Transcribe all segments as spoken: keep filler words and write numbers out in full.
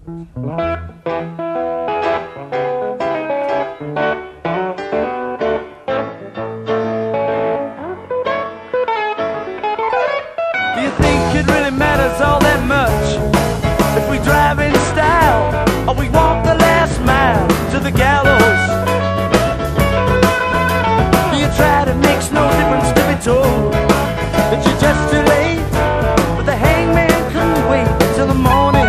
Do you think it really matters all that much if we drive in style or we walk the last mile to the gallows? Do you try to makes no difference to be told that you're just too late, but the hangman couldn't wait till the morning?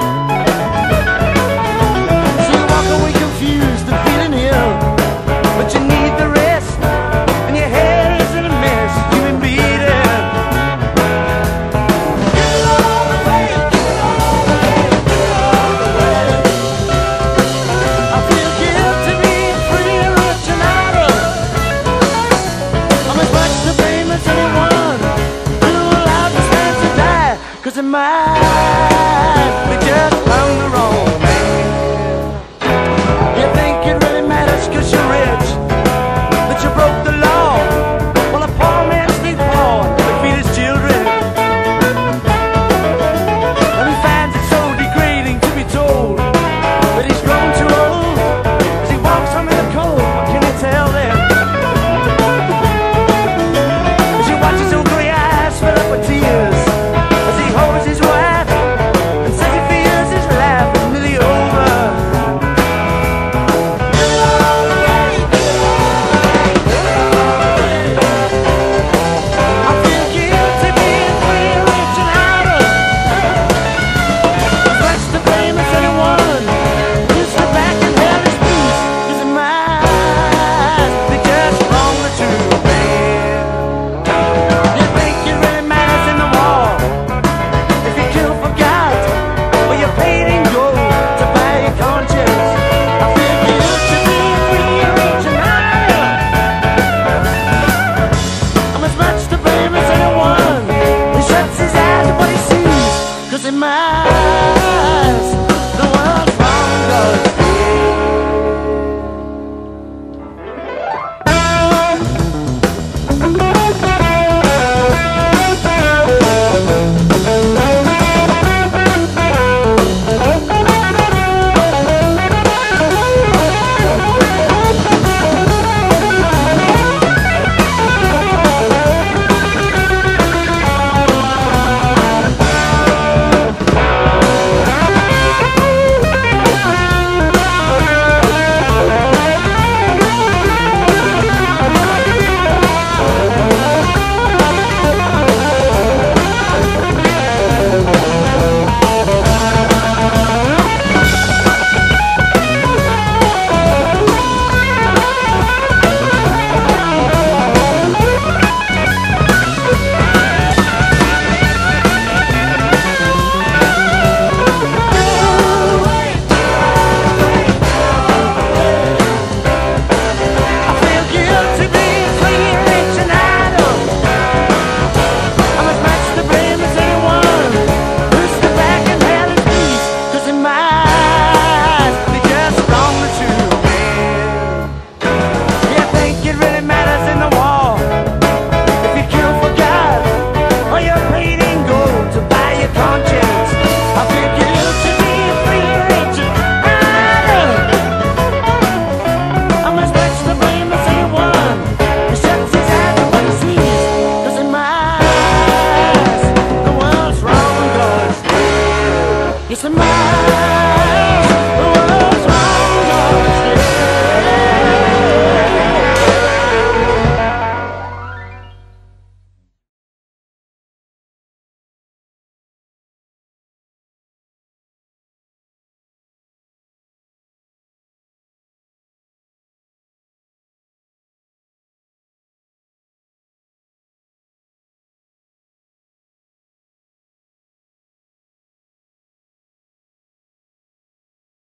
So you walk away confused and feeling ill, but you need the rest, and your head is in a mess. You've been beaten. Cause it might be just found the wrong man. You think it really matters cause you're rich, that you broke the law? Well, a poor man's need porn to feed his children, and he finds it so degrading to be told that he's grown too old as he walks home in the cold. What can you tell them? As he watches those gray eyes fill up with tears, holds his wife and says he feels his life is nearly over. I feel guilty being free, rich and idle. As much to blame as anyone who stood back and held his peace. Cause in my eyes they just wrong the truth, man. You think it really matters in the war? Paid in gold to buy your conscience. I feel guilty being free, rich and higher. I'm as much to blame as anyone who shuts his eyes at what he sees. Cause in my eyes the world's wrong goes It's a